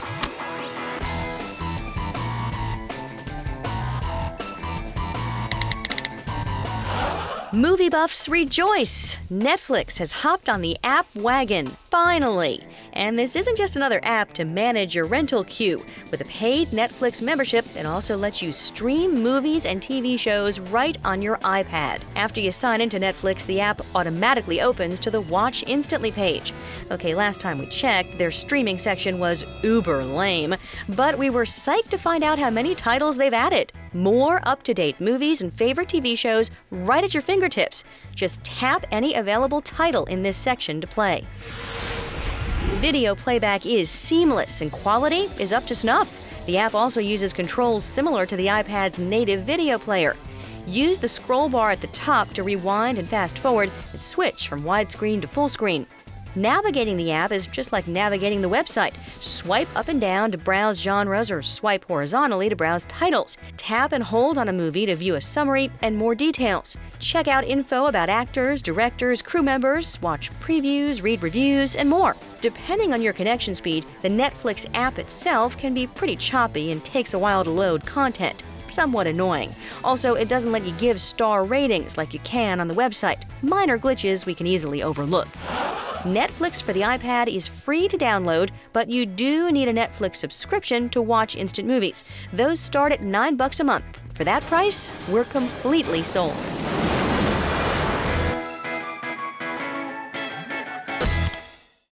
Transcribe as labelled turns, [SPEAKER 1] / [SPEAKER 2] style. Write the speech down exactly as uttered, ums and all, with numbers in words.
[SPEAKER 1] Movie buffs rejoice! Netflix has hopped on the app wagon, finally! And this isn't just another app to manage your rental queue. With a paid Netflix membership, it also lets you stream movies and T V shows right on your iPad. After you sign into Netflix, the app automatically opens to the Watch Instantly page. Okay, last time we checked, their streaming section was uber lame, but we were psyched to find out how many titles they've added. More up-to-date movies and favorite T V shows right at your fingertips. Just tap any available title in this section to play. Video playback is seamless and quality is up to snuff. The app also uses controls similar to the iPad's native video player. Use the scroll bar at the top to rewind and fast forward and switch from widescreen to full screen. Navigating the app is just like navigating the website. Swipe up and down to browse genres or swipe horizontally to browse titles. Tap and hold on a movie to view a summary and more details. Check out info about actors, directors, crew members, watch previews, read reviews, and more. Depending on your connection speed, the Netflix app itself can be pretty choppy and takes a while to load content. Somewhat annoying. Also, it doesn't let you give star ratings like you can on the website. Minor glitches we can easily overlook. Netflix for the iPad is free to download, but you do need a Netflix subscription to watch instant movies. Those start at nine bucks a month. For that price, we're completely sold.